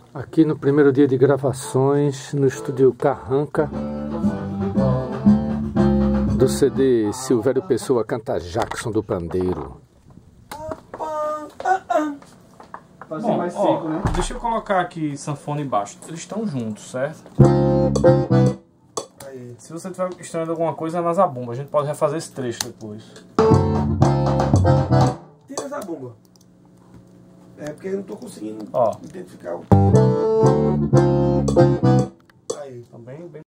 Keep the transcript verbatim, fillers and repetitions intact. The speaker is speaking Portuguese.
Aqui no primeiro dia de gravações no estúdio Carranca do C D Silvério Pessoa canta Jackson do Pandeiro. Bom, mais ó, seco, né? Deixa eu colocar aqui sanfona e baixo. Eles estão juntos, certo? Aí. Se você estiver estranhando alguma coisa, é na zabumba. A gente pode refazer esse trecho depois. Tira a zabumba. É porque eu não estou conseguindo ó. identificar o... Aí. Tá bem, bem...